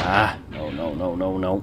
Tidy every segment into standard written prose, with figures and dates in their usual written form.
Ah, no, no, no, no, no.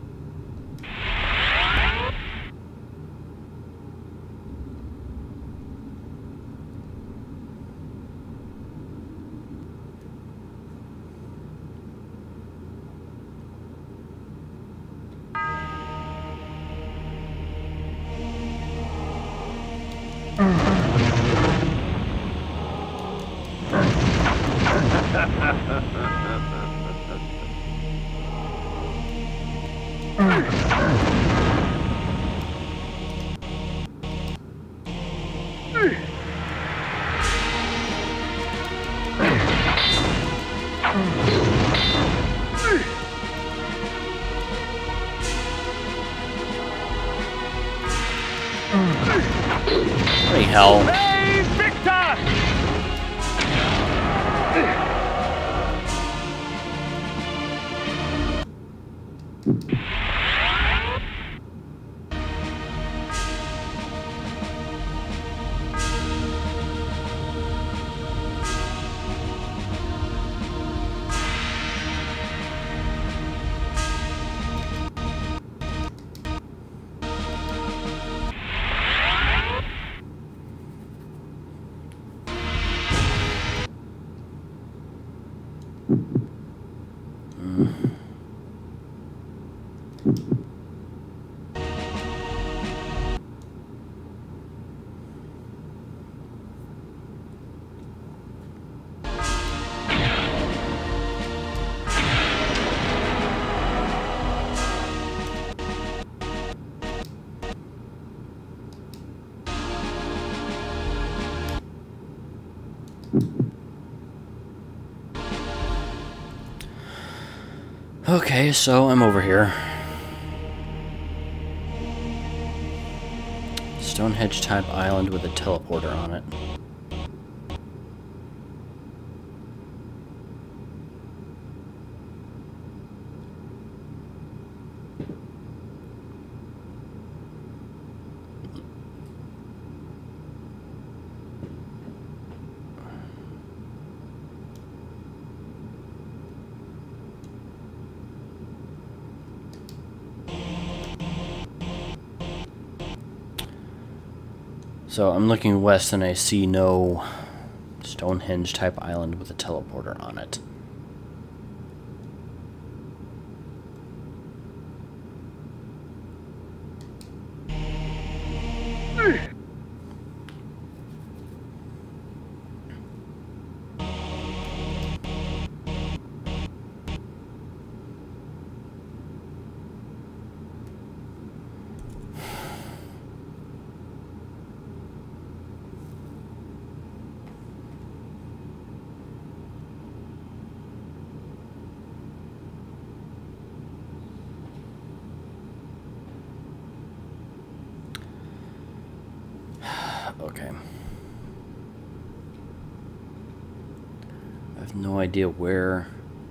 Holy hell. Hey, Victor! Okay, so I'm over here. Stonehenge-type island with a teleporter on it. So I'm looking west and I see no Stonehenge-type island with a teleporter on it. Okay. I have no idea where.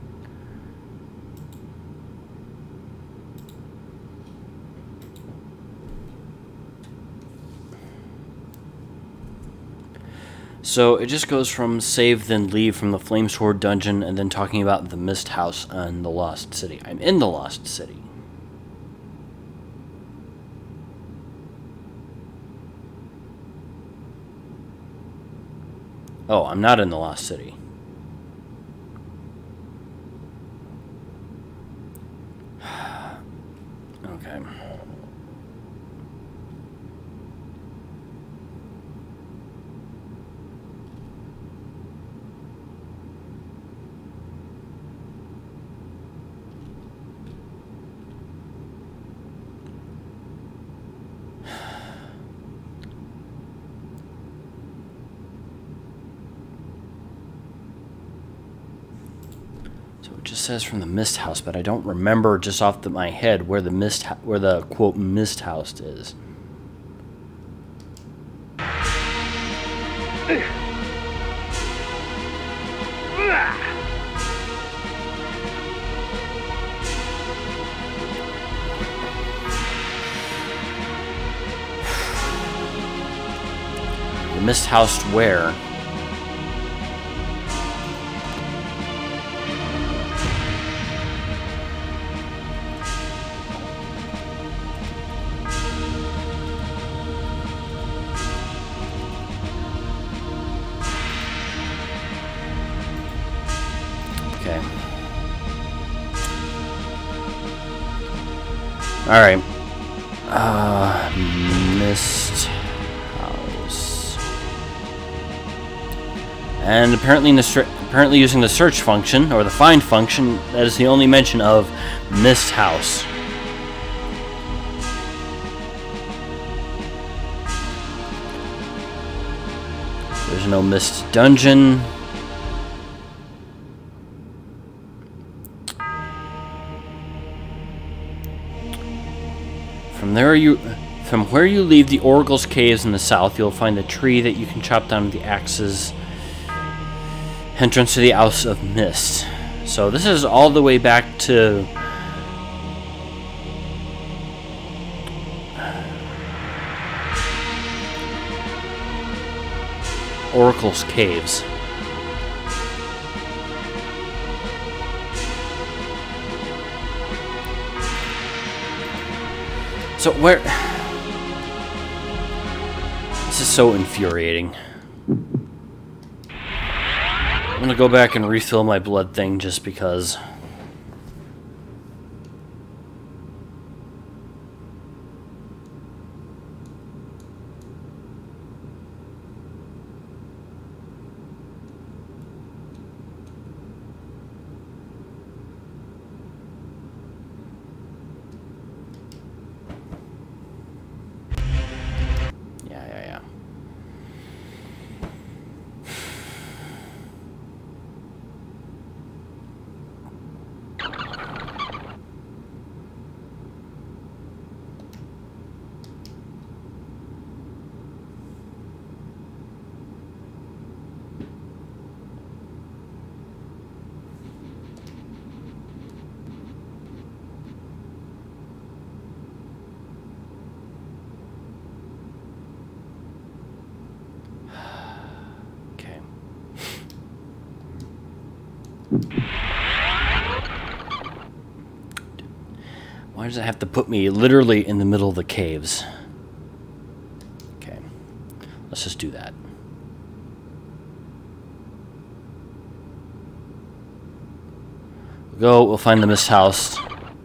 So it just goes from save then leave from the Flamesword dungeon and then talking about the Mist House and the Lost City. I'm in the Lost City. Oh, I'm not in the Lost City. Okay. It just says from the Mist House, but I don't remember just off my head where the quote Mist House is. The Mist House where? Okay. Alright. Mist house. And apparently using the search function, or the find function, that is the only mention of Mist House. There's no Mist Dungeon. From where you leave the Oracle's Caves in the south, you'll find the tree that you can chop down with the axes. Entrance to the House of Mist. So this is all the way back to Oracle's Caves. So where... This is so infuriating. I'm gonna go back and refill my blood thing just because. Yeah. Okay. Why does it have to put me literally in the middle of the caves? Okay. Let's just do that. We'll find the Mist House.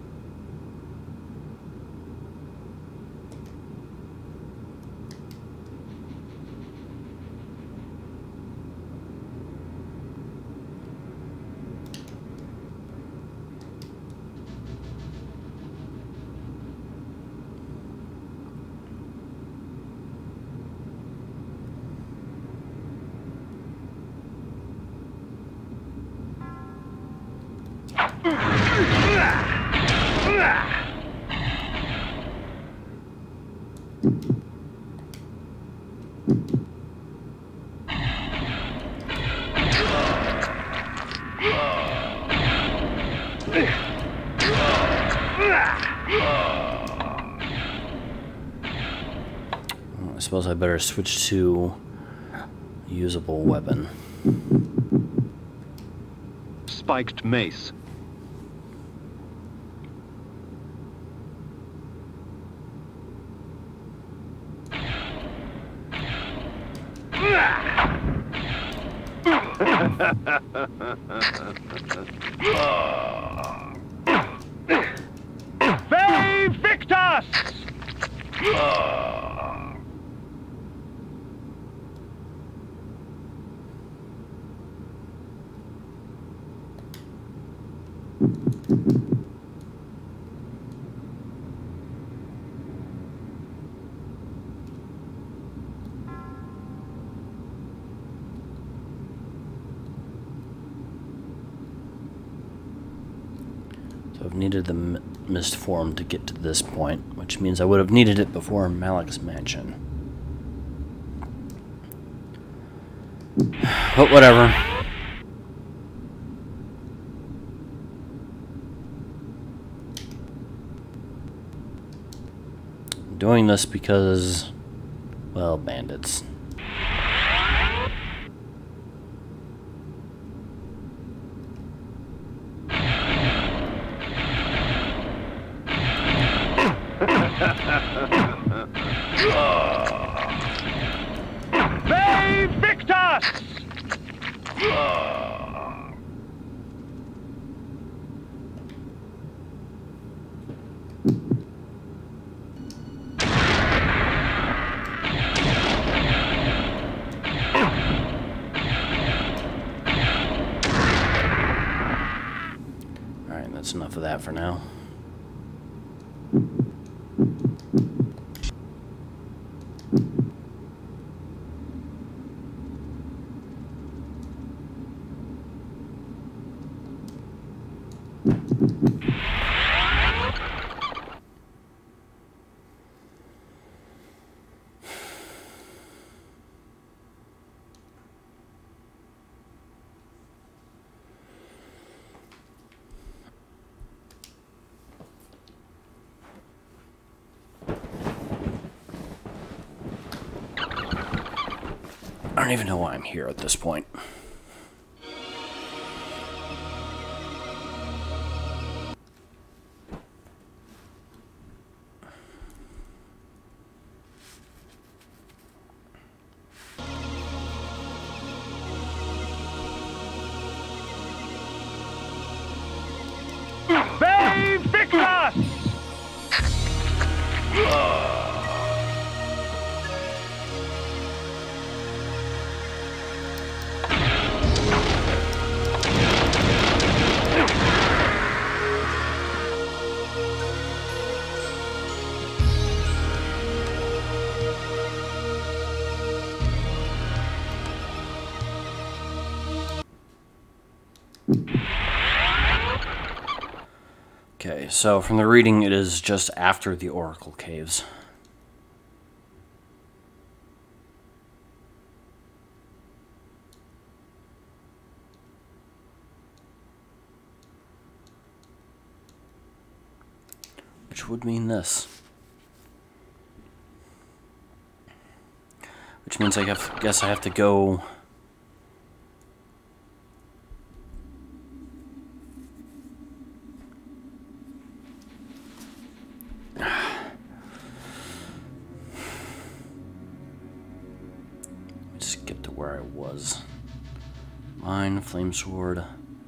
I suppose I better switch to a usable weapon. Spiked mace. They Victus! So I've needed the mist form to get to this point, which means I would have needed it before Malak's Mansion. But whatever. I'm doing this because, well, bandits. They Victus! That's enough of that for now. I don't even know why I'm here at this point. They Victus! Okay, so from the reading, it is just after the Oracle Caves. Which would mean this. Which means I guess I have to go... Just get to where I was. Mine, flame sword.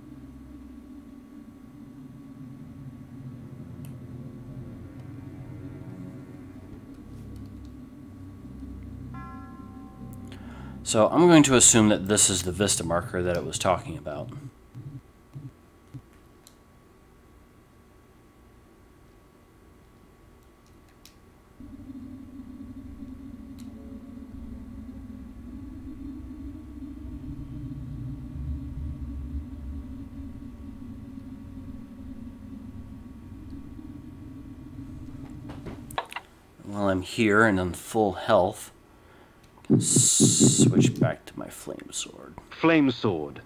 So I'm going to assume that this is the Vista marker that it was talking about. While I'm here and on full health, I can switch back to my flame sword. Flame sword.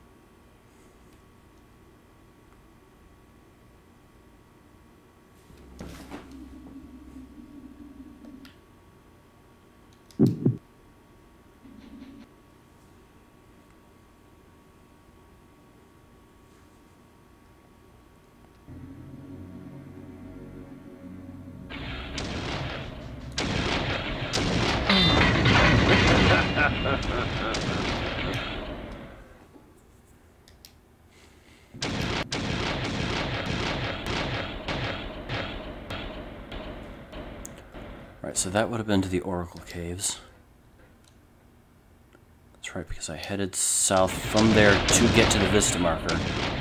Right, so that would have been to the Oracle Caves. That's right, because I headed south from there to get to the Vista marker.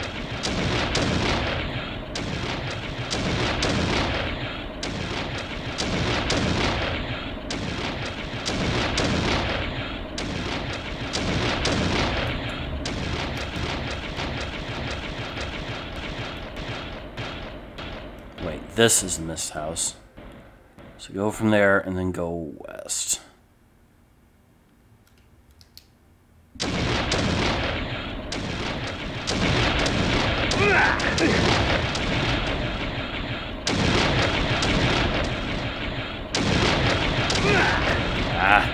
Wait, this is the Mist House. So go from there and then go west. Ah.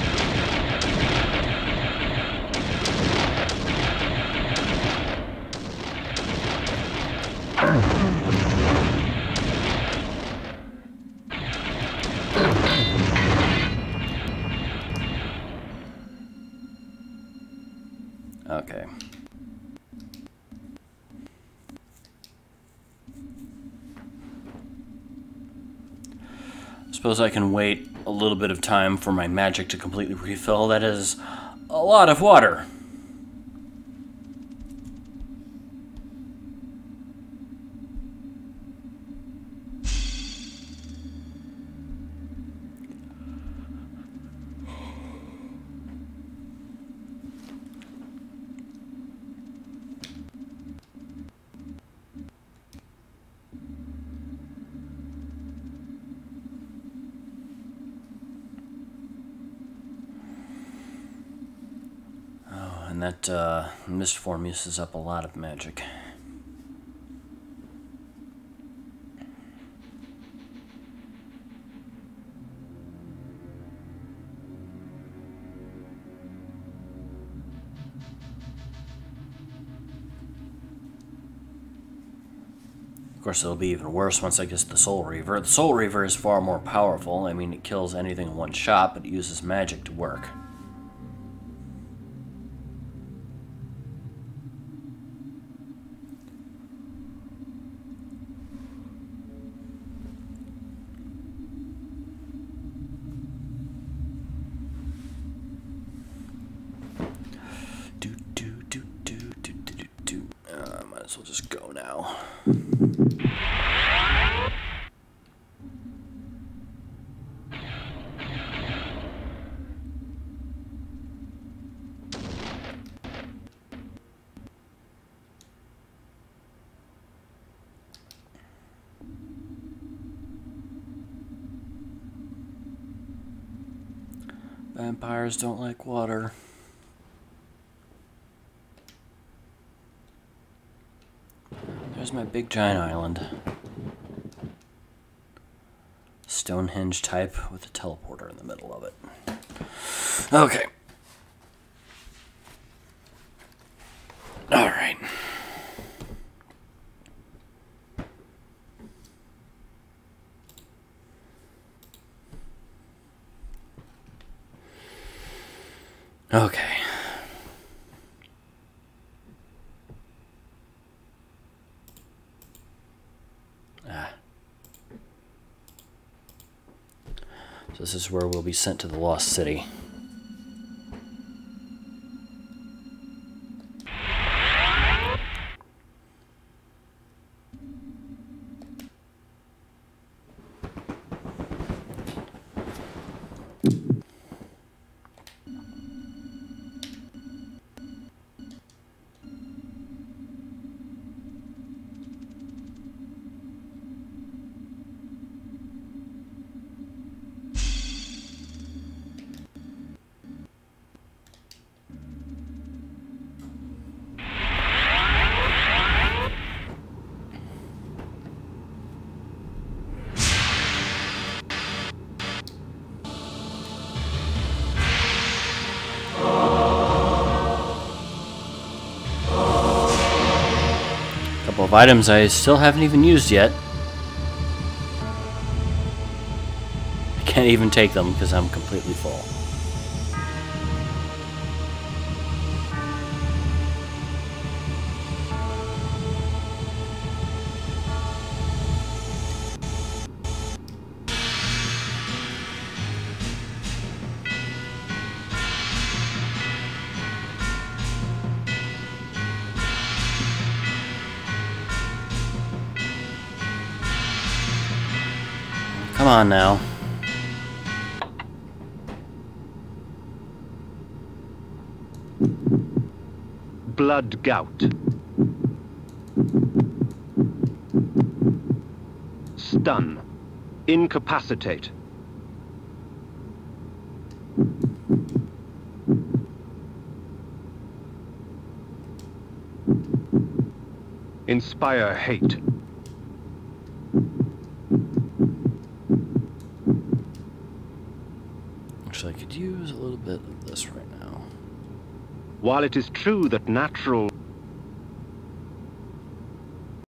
Okay. Suppose I can wait a little bit of time for my magic to completely refill. That is a lot of water. and that mist form uses up a lot of magic. Of course, it'll be even worse once I get the Soul Reaver. The Soul Reaver is far more powerful. I mean, it kills anything in one shot, but it uses magic to work. Might as well just go now. Vampires don't like water. There's my big giant island. Stonehenge type with a teleporter in the middle of it. Okay. Alright. Okay. So this is where we'll be sent to the Lost City. Of items I still haven't even used yet. I can't even take them because I'm completely full. Come on now. Blood gout. Stun. Incapacitate. Inspire hate. Actually, I could use a little bit of this right now. While it is true that natural